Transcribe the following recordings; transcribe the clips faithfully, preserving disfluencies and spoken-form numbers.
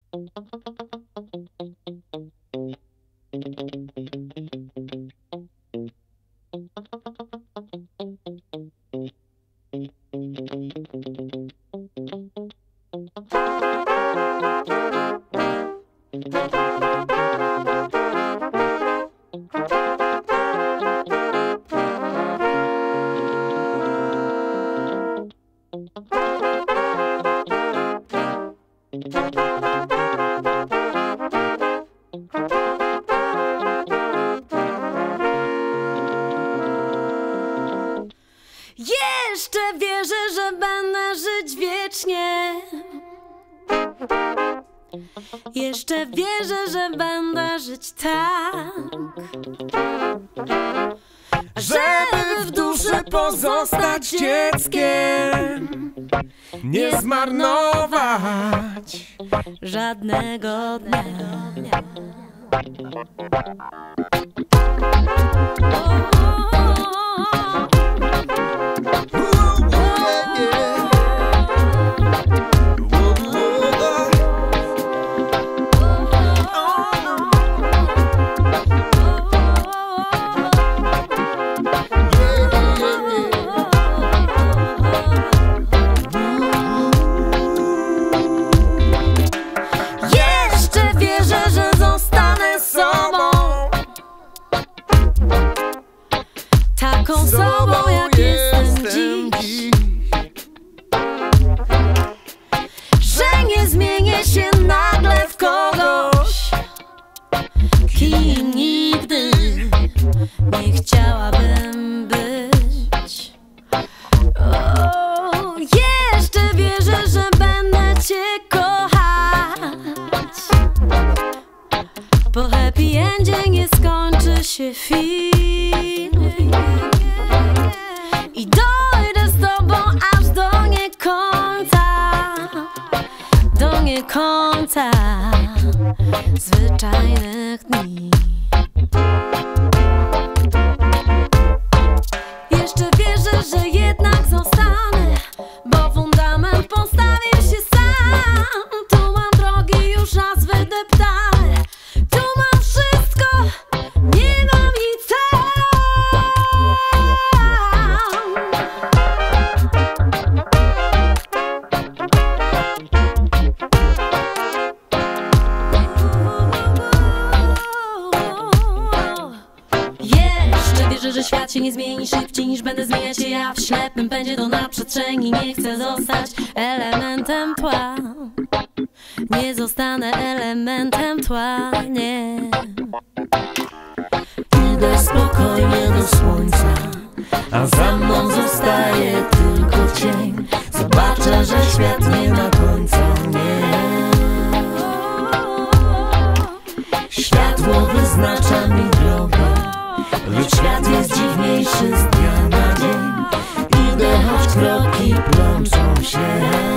Jeszcze wierzę, że będę żyć wiecznie. Jeszcze wierzę, że będę żyć tak, żeby w duszy pozostać dzieckiem, nie zmarnować żadnego dnia. Taką sobą, jak jestem dziś, że nie zmienię się nagle w kogoś, kim nigdy nie chciałabym być. O, jeszcze wierzę, że będę cię kochać. Po happy endzie nie skończy się film i dojdę z tobą aż do niekońca, do niekońca zwyczajnych dni. Jeszcze wierzę, że jednak zostanę, bo fundament postawił się sam. Tu mam drogi już raz wydeptane, tu mam wszystko, nie mam nic tam. Jeszcze wierzę, że świat się nie zmieni szybciej niż będę zmieniać się ja w ślepym pędzie do na przestrzeni. Nie chcę zostać elementem tła, nie zostanę elementem tła, nie. Idę spokojnie do słońca, a za mną zostaje tylko cień. Zobaczę, że świat nie ma końca, nie. Światło wyznacza mi drogę, lecz świat jest dziwniejszy z dnia na dzień. Idę, choć kroki plączą się.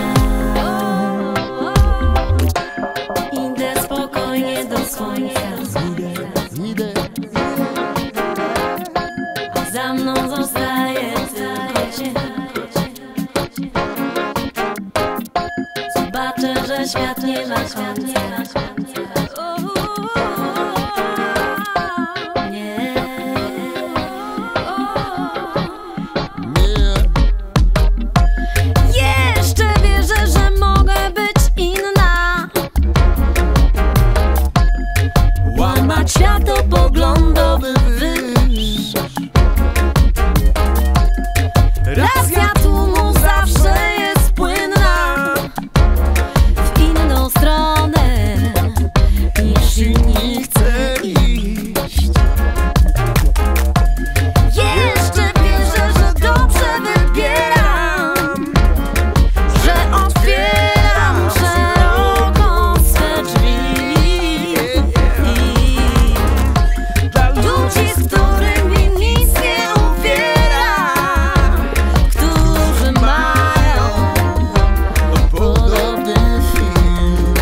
Idę spokojnie do słońca, Idę, a za mną zostaje tylko cień. Zobaczę, że świat nie ma końca. światopoglądowy wyż. Racja tłumu zawsze jest płynna w inną stronę niż inni chce iść. Jeszcze wierzę, że dobrze wybieram, że otwieram szeroko swe drzwi dla ludzi, z którymi nic nie uwiera, którzy mają podobny film.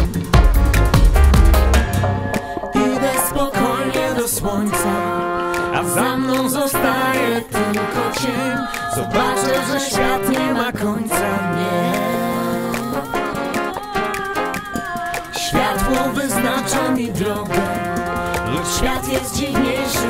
Idę spokojnie do słońca, a za mną zostaje tylko cień. Zobaczę, że świat nie ma końca, nie. Świat Światło wyznacza mi drogę, lecz świat jest dziwniejszy